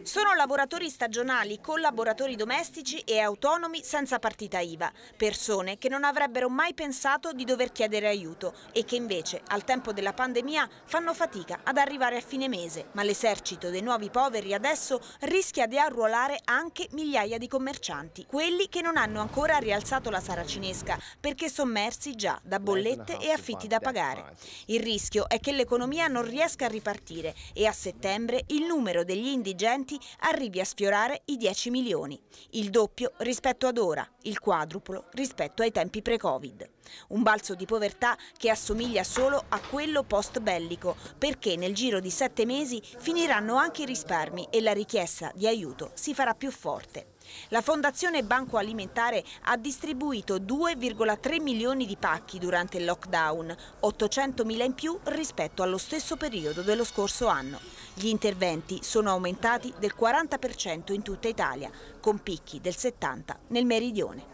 Sono lavoratori stagionali, collaboratori domestici e autonomi senza partita IVA, persone che non avrebbero mai pensato di dover chiedere aiuto e che invece al tempo della pandemia fanno fatica ad arrivare a fine mese. Ma l'esercito dei nuovi poveri adesso rischia di arruolare anche migliaia di commercianti, quelli che non hanno ancora rialzato la saracinesca perché sommersi già da bollette e affitti da pagare. Il rischio è che l'economia non riesca a ripartire e a settembre il numero degli indigenti arrivi a sfiorare i 10 milioni, il doppio rispetto ad ora, il quadruplo rispetto ai tempi pre-Covid. Un balzo di povertà che assomiglia solo a quello post-bellico, perché nel giro di 7 mesi finiranno anche i risparmi e la richiesta di aiuto si farà più forte. La Fondazione Banco Alimentare ha distribuito 2,3 milioni di pacchi durante il lockdown, 800.000 in più rispetto allo stesso periodo dello scorso anno. Gli interventi sono aumentati del 40% in tutta Italia, con picchi del 70% nel meridione.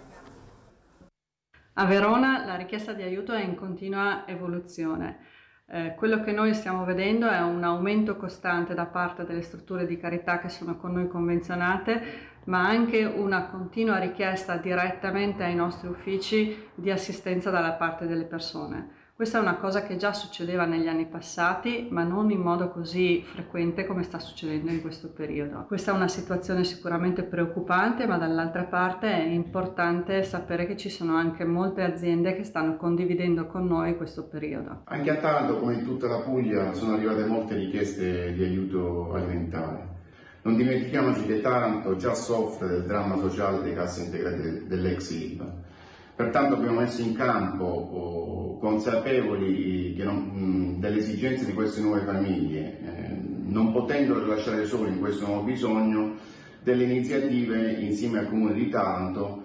A Verona la richiesta di aiuto è in continua evoluzione. Quello che noi stiamo vedendo è un aumento costante da parte delle strutture di carità che sono con noi convenzionate, ma anche una continua richiesta direttamente ai nostri uffici di assistenza dalla parte delle persone. Questa è una cosa che già succedeva negli anni passati, ma non in modo così frequente come sta succedendo in questo periodo. Questa è una situazione sicuramente preoccupante, ma dall'altra parte è importante sapere che ci sono anche molte aziende che stanno condividendo con noi questo periodo. Anche a Taranto, come in tutta la Puglia, sono arrivate molte richieste di aiuto alimentare. Non dimentichiamoci che Taranto già soffre del dramma sociale dei cassi integrati dell'ex ILVA. Pertanto abbiamo messo in campo, consapevoli delle esigenze di queste nuove famiglie, non potendole lasciare sole in questo nuovo bisogno, delle iniziative insieme al Comune di Taranto,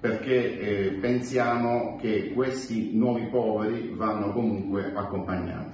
perché pensiamo che questi nuovi poveri vanno comunque accompagnati.